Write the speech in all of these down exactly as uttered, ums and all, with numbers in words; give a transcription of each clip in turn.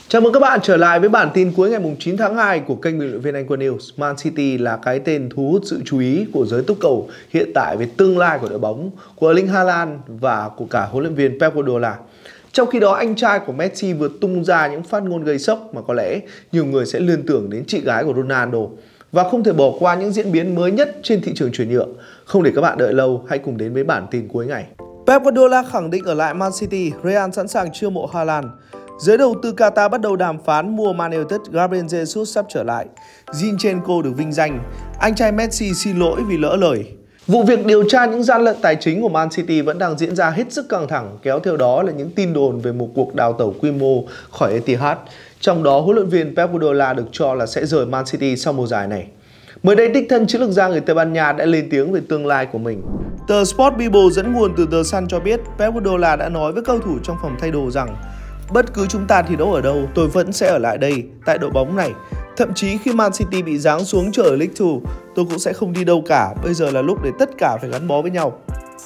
Chào mừng các bạn trở lại với bản tin cuối ngày chín tháng hai của kênh bình luận viên Anh Quân News. Man City là cái tên thu hút sự chú ý của giới túc cầu hiện tại về tương lai của đội bóng, của Erling Haaland và của cả huấn luyện viên Pep Guardiola. Trong khi đó, anh trai của Messi vừa tung ra những phát ngôn gây sốc mà có lẽ nhiều người sẽ liên tưởng đến chị gái của Ronaldo. Và không thể bỏ qua những diễn biến mới nhất trên thị trường chuyển nhượng. Không để các bạn đợi lâu, hãy cùng đến với bản tin cuối ngày. Pep Guardiola khẳng định ở lại Man City, Real sẵn sàng chiêu mộ Haaland. Giới đầu tư Qatar bắt đầu đàm phán mua Man United, Gabriel Jesus sắp trở lại. Zinchenko được vinh danh. Anh trai Messi xin lỗi vì lỡ lời. Vụ việc điều tra những gian lận tài chính của Man City vẫn đang diễn ra hết sức căng thẳng, kéo theo đó là những tin đồn về một cuộc đào tẩu quy mô khỏi Etihad. Trong đó, huấn luyện viên Pep Guardiola được cho là sẽ rời Man City sau mùa giải này. Mới đây, đích thân chiến lược gia người Tây Ban Nha đã lên tiếng về tương lai của mình. Tờ Sport Bible dẫn nguồn từ The Sun cho biết Pep Guardiola đã nói với cầu thủ trong phòng thay đồ rằng: "Bất cứ chúng ta thi đấu ở đâu, tôi vẫn sẽ ở lại đây, tại đội bóng này. Thậm chí khi Man City bị giáng xuống chờ ở League hai, tôi cũng sẽ không đi đâu cả. Bây giờ là lúc để tất cả phải gắn bó với nhau."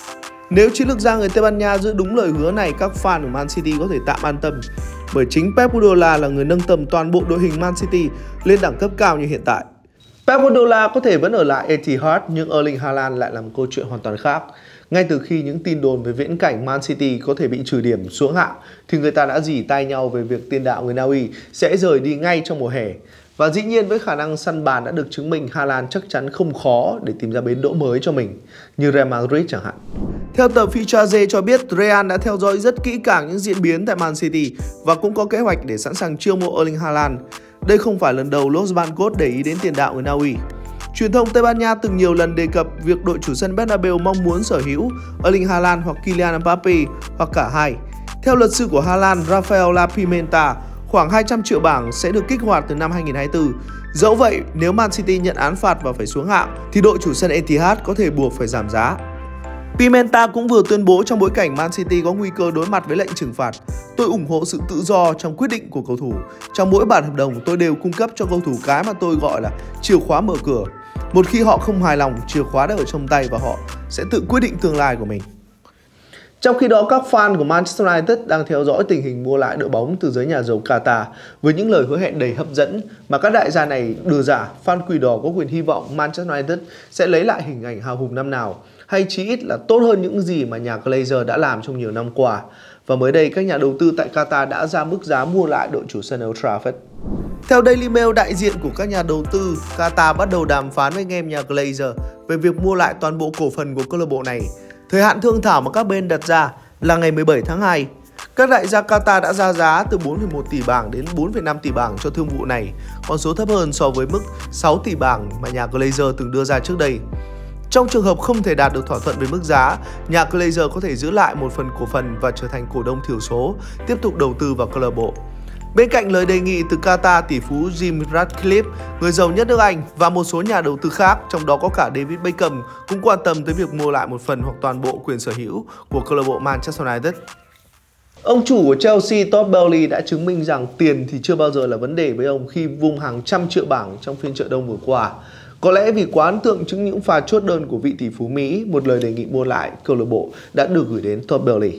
Nếu chiến lược gia người Tây Ban Nha giữ đúng lời hứa này, các fan của Man City có thể tạm an tâm, bởi chính Pep Guardiola là người nâng tầm toàn bộ đội hình Man City lên đẳng cấp cao như hiện tại. Pep Guardiola có thể vẫn ở lại Etihad, nhưng Erling Haaland lại là một câu chuyện hoàn toàn khác. Ngay từ khi những tin đồn về viễn cảnh Man City có thể bị trừ điểm xuống hạng, thì người ta đã rỉ tai nhau về việc tiền đạo người Na Uy sẽ rời đi ngay trong mùa hè. Và dĩ nhiên với khả năng săn bàn đã được chứng minh, Haaland chắc chắn không khó để tìm ra bến đỗ mới cho mình, như Real Madrid chẳng hạn. Theo tờ Fichaje cho biết, Real đã theo dõi rất kỹ càng những diễn biến tại Man City và cũng có kế hoạch để sẵn sàng chiêu mộ Erling Haaland. Đây không phải lần đầu Los Blancos để ý đến tiền đạo người Na Uy. Truyền thông Tây Ban Nha từng nhiều lần đề cập việc đội chủ sân Bernabeu mong muốn sở hữu Erling Haaland hoặc Kylian Mbappe hoặc cả hai. Theo luật sư của Haaland, Rafael La Pimenta, khoảng hai trăm triệu bảng sẽ được kích hoạt từ năm hai nghìn không trăm hai mươi tư. Dẫu vậy, nếu Man City nhận án phạt và phải xuống hạng, thì đội chủ sân Etihad có thể buộc phải giảm giá. Pimenta cũng vừa tuyên bố trong bối cảnh Man City có nguy cơ đối mặt với lệnh trừng phạt: "Tôi ủng hộ sự tự do trong quyết định của cầu thủ. Trong mỗi bản hợp đồng, tôi đều cung cấp cho cầu thủ cái mà tôi gọi là chìa khóa mở cửa. Một khi họ không hài lòng, chìa khóa đã ở trong tay và họ sẽ tự quyết định tương lai của mình." Trong khi đó, các fan của Manchester United đang theo dõi tình hình mua lại đội bóng từ giới nhà giàu Qatar với những lời hứa hẹn đầy hấp dẫn mà các đại gia này đưa ra. Fan Quỷ Đỏ có quyền hy vọng Manchester United sẽ lấy lại hình ảnh hào hùng năm nào, hay chí ít là tốt hơn những gì mà nhà Glazer đã làm trong nhiều năm qua. Và mới đây, các nhà đầu tư tại Qatar đã ra mức giá mua lại đội chủ sân Old Trafford. Theo Daily Mail, đại diện của các nhà đầu tư Qatar bắt đầu đàm phán với anh em nhà Glazer về việc mua lại toàn bộ cổ phần của câu lạc bộ này. Thời hạn thương thảo mà các bên đặt ra là ngày mười bảy tháng hai. Các đại gia Qatar đã ra giá từ bốn phẩy một tỷ bảng đến bốn phẩy năm tỷ bảng cho thương vụ này, con số thấp hơn so với mức sáu tỷ bảng mà nhà Glazer từng đưa ra trước đây. Trong trường hợp không thể đạt được thỏa thuận về mức giá, nhà Glazer có thể giữ lại một phần cổ phần và trở thành cổ đông thiểu số, tiếp tục đầu tư vào câu lạc bộ. Bên cạnh lời đề nghị từ Qatar, tỷ phú Jim Ratcliffe, người giàu nhất nước Anh, và một số nhà đầu tư khác, trong đó có cả David Beckham, cũng quan tâm tới việc mua lại một phần hoặc toàn bộ quyền sở hữu của câu lạc bộ Manchester United. Ông chủ của Chelsea, Todd Boehly, đã chứng minh rằng tiền thì chưa bao giờ là vấn đề với ông khi vung hàng trăm triệu bảng trong phiên chợ đông vừa qua. Có lẽ vì quá ấn tượng trước những pha chốt đơn của vị tỷ phú Mỹ, một lời đề nghị mua lại câu lạc bộ đã được gửi đến Todd Boehly.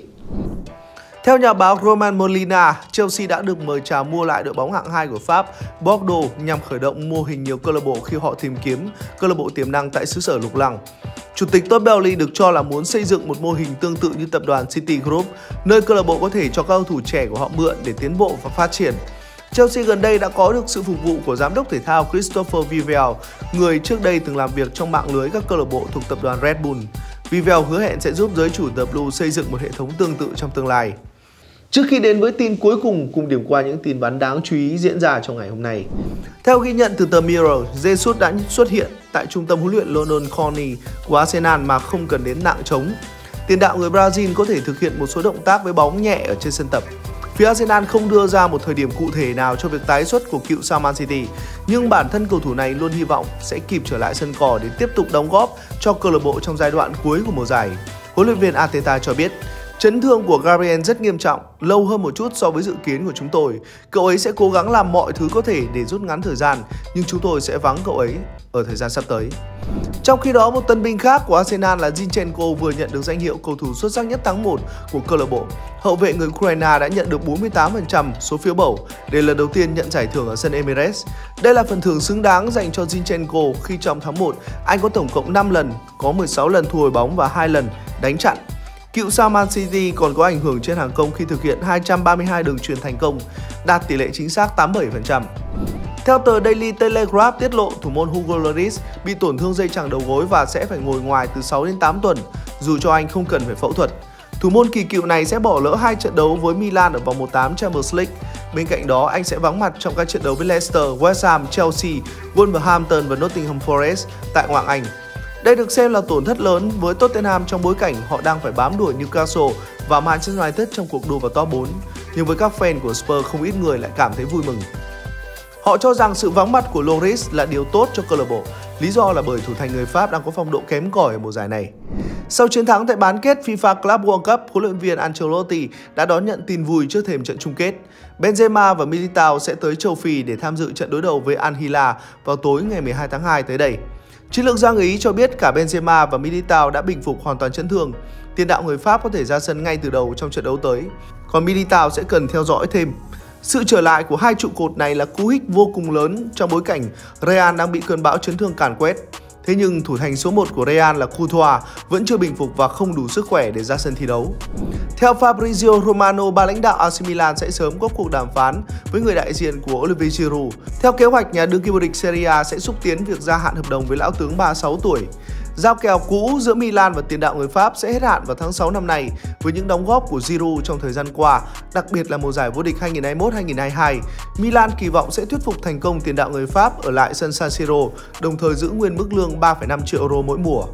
Theo nhà báo Roman Molina, Chelsea đã được mời chào mua lại đội bóng hạng hai của Pháp, Bordeaux, nhằm khởi động mô hình nhiều câu lạc bộ khi họ tìm kiếm câu lạc bộ tiềm năng tại xứ sở lục lăng. Chủ tịch Todd Boehly được cho là muốn xây dựng một mô hình tương tự như tập đoàn City Group, nơi câu lạc bộ có thể cho các cầu thủ trẻ của họ mượn để tiến bộ và phát triển. Chelsea gần đây đã có được sự phục vụ của giám đốc thể thao Christopher Vivell, người trước đây từng làm việc trong mạng lưới các câu lạc bộ thuộc tập đoàn Red Bull. Vivell hứa hẹn sẽ giúp giới chủ The Blues xây dựng một hệ thống tương tự trong tương lai. Trước khi đến với tin cuối cùng, cùng điểm qua những tin vắn đáng chú ý diễn ra trong ngày hôm nay. Theo ghi nhận từ tờ Mirror, Jesus đã xuất hiện tại trung tâm huấn luyện London Colney của Arsenal mà không cần đến nạng trống. Tiền đạo người Brazil có thể thực hiện một số động tác với bóng nhẹ ở trên sân tập. Phía Arsenal không đưa ra một thời điểm cụ thể nào cho việc tái xuất của cựu sao Man City, nhưng bản thân cầu thủ này luôn hy vọng sẽ kịp trở lại sân cỏ để tiếp tục đóng góp cho câu lạc bộ trong giai đoạn cuối của mùa giải. Huấn luyện viên Arteta cho biết, Chấn thương của Gabriel rất nghiêm trọng, lâu hơn một chút so với dự kiến của chúng tôi. Cậu ấy sẽ cố gắng làm mọi thứ có thể để rút ngắn thời gian, nhưng chúng tôi sẽ vắng cậu ấy ở thời gian sắp tới. Trong khi đó, một tân binh khác của Arsenal là Zinchenko vừa nhận được danh hiệu cầu thủ xuất sắc nhất tháng một của câu lạc bộ. Hậu vệ người Ukraine đã nhận được bốn mươi tám phần trăm số phiếu bầu để lần đầu tiên nhận giải thưởng ở sân Emirates. Đây là phần thưởng xứng đáng dành cho Zinchenko khi trong tháng một, anh có tổng cộng năm lần, có mười sáu lần thu hồi bóng và hai lần đánh chặn. Cựu sao Man City còn có ảnh hưởng trên hàng công khi thực hiện hai trăm ba mươi hai đường chuyền thành công, đạt tỷ lệ chính xác tám mươi bảy phần trăm. Theo tờ Daily Telegraph tiết lộ, thủ môn Hugo Lloris bị tổn thương dây chằng đầu gối và sẽ phải ngồi ngoài từ sáu đến tám tuần, dù cho anh không cần phải phẫu thuật. Thủ môn kỳ cựu này sẽ bỏ lỡ hai trận đấu với Milan ở vòng một tám Champions League. Bên cạnh đó, anh sẽ vắng mặt trong các trận đấu với Leicester, West Ham, Chelsea, Wolverhampton và Nottingham Forest tại ngoại hạng Anh. Đây được xem là tổn thất lớn với Tottenham trong bối cảnh họ đang phải bám đuổi Newcastle và Manchester United trong cuộc đua vào top bốn. Nhưng với các fan của Spurs, không ít người lại cảm thấy vui mừng. Họ cho rằng sự vắng mặt của Lloris là điều tốt cho câu lạc bộ. Lý do là bởi thủ thành người Pháp đang có phong độ kém cỏi ở mùa giải này. Sau chiến thắng tại bán kết FIFA Club World Cup, huấn luyện viên Ancelotti đã đón nhận tin vui trước thềm trận chung kết. Benzema và Militao sẽ tới châu Phi để tham dự trận đối đầu với Al Hilal vào tối ngày mười hai tháng hai tới đây. Chiến lược gia người Ý cho biết cả Benzema và Militao đã bình phục hoàn toàn chấn thương. Tiền đạo người Pháp có thể ra sân ngay từ đầu trong trận đấu tới, còn Militao sẽ cần theo dõi thêm. Sự trở lại của hai trụ cột này là cú hích vô cùng lớn trong bối cảnh Real đang bị cơn bão chấn thương càn quét. Thế nhưng thủ thành số một của Real là Courtois vẫn chưa bình phục và không đủ sức khỏe để ra sân thi đấu. Theo Fabrizio Romano, ban lãnh đạo a xê Milan sẽ sớm có cuộc đàm phán với người đại diện của Olivier Giroud. Theo kế hoạch, nhà đương kim vô địch Serie A sẽ xúc tiến việc gia hạn hợp đồng với lão tướng ba mươi sáu tuổi. Giao kèo cũ giữa Milan và tiền đạo người Pháp sẽ hết hạn vào tháng sáu năm nay với những đóng góp của Giroud trong thời gian qua, đặc biệt là mùa giải vô địch hai nghìn không trăm hai mươi mốt hai nghìn không trăm hai mươi hai. Milan kỳ vọng sẽ thuyết phục thành công tiền đạo người Pháp ở lại sân San Siro, đồng thời giữ nguyên mức lương ba phẩy năm triệu euro mỗi mùa.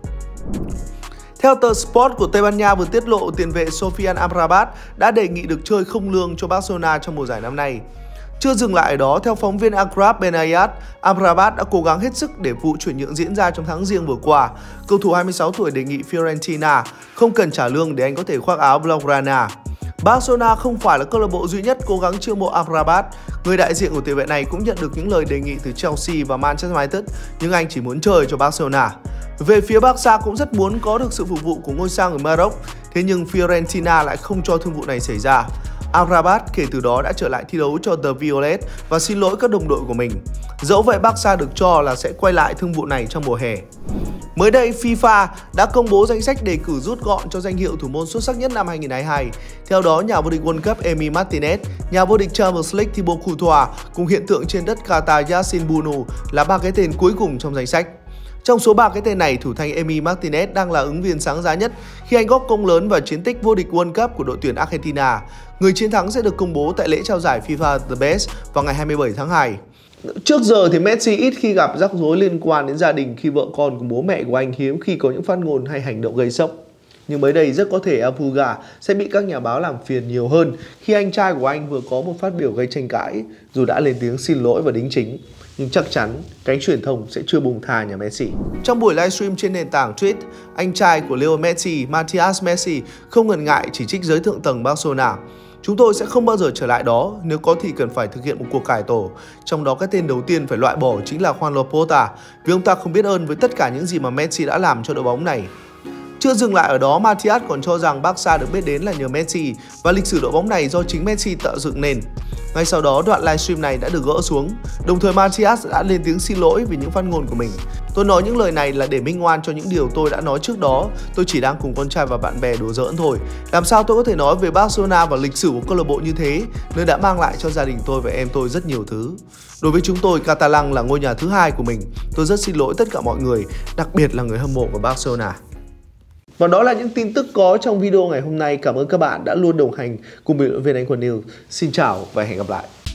Theo tờ Sport của Tây Ban Nha vừa tiết lộ, tiền vệ Sofian Amrabat đã đề nghị được chơi không lương cho Barcelona trong mùa giải năm nay. Chưa dừng lại ở đó, theo phóng viên Akrab Benayat, Amrabat đã cố gắng hết sức để vụ chuyển nhượng diễn ra trong tháng Giêng vừa qua. Cầu thủ hai mươi sáu tuổi đề nghị Fiorentina không cần trả lương để anh có thể khoác áo Blaugrana. Barcelona không phải là câu lạc bộ duy nhất cố gắng chiêu mộ Amrabat. Người đại diện của tiền vệ này cũng nhận được những lời đề nghị từ Chelsea và Manchester United, nhưng anh chỉ muốn chơi cho Barcelona. Về phía Barca cũng rất muốn có được sự phục vụ của ngôi sao người Maroc, thế nhưng Fiorentina lại không cho thương vụ này xảy ra. Amrabat kể từ đó đã trở lại thi đấu cho The Violet và xin lỗi các đồng đội của mình. Dẫu vậy, Barca được cho là sẽ quay lại thương vụ này trong mùa hè. Mới đây, FIFA đã công bố danh sách đề cử rút gọn cho danh hiệu thủ môn xuất sắc nhất năm hai nghìn không trăm hai mươi hai. Theo đó, nhà vô địch World Cup Emi Martinez, nhà vô địch Champions League Thibaut Courtois cùng hiện tượng trên đất Qatar Yassine Bounou là ba cái tên cuối cùng trong danh sách. Trong số ba cái tên này, thủ thành Emi Martinez đang là ứng viên sáng giá nhất khi anh góp công lớn vào chiến tích vô địch World Cup của đội tuyển Argentina. Người chiến thắng sẽ được công bố tại lễ trao giải FIFA The Best vào ngày hai mươi bảy tháng hai. Trước giờ thì Messi ít khi gặp rắc rối liên quan đến gia đình khi vợ con cùng bố mẹ của anh hiếm khi có những phát ngôn hay hành động gây sốc. Nhưng mới đây rất có thể Apuga sẽ bị các nhà báo làm phiền nhiều hơn khi anh trai của anh vừa có một phát biểu gây tranh cãi, dù đã lên tiếng xin lỗi và đính chính. Nhưng chắc chắn cánh truyền thông sẽ chưa buông tha nhà Messi. Trong buổi livestream trên nền tảng Twitch, anh trai của Leo Messi, Matias Messi không ngần ngại chỉ trích giới thượng tầng Barcelona. Chúng tôi sẽ không bao giờ trở lại đó, nếu có thì cần phải thực hiện một cuộc cải tổ. Trong đó cái tên đầu tiên phải loại bỏ chính là Juan Laporta, vì ông ta không biết ơn với tất cả những gì mà Messi đã làm cho đội bóng này. Chưa dừng lại ở đó, Matias còn cho rằng Barca được biết đến là nhờ Messi và lịch sử đội bóng này do chính Messi tạo dựng nên. Ngay sau đó, đoạn livestream này đã được gỡ xuống. Đồng thời, Matias đã lên tiếng xin lỗi vì những phát ngôn của mình. Tôi nói những lời này là để minh oan cho những điều tôi đã nói trước đó. Tôi chỉ đang cùng con trai và bạn bè đùa giỡn thôi. Làm sao tôi có thể nói về Barcelona và lịch sử của câu lạc bộ như thế, nơi đã mang lại cho gia đình tôi và em tôi rất nhiều thứ. Đối với chúng tôi, Catalan là ngôi nhà thứ hai của mình. Tôi rất xin lỗi tất cả mọi người, đặc biệt là người hâm mộ của Barcelona. Và đó là những tin tức có trong video ngày hôm nay. Cảm ơn các bạn đã luôn đồng hành cùng bình luận viên Anh Quân News. Xin chào và hẹn gặp lại.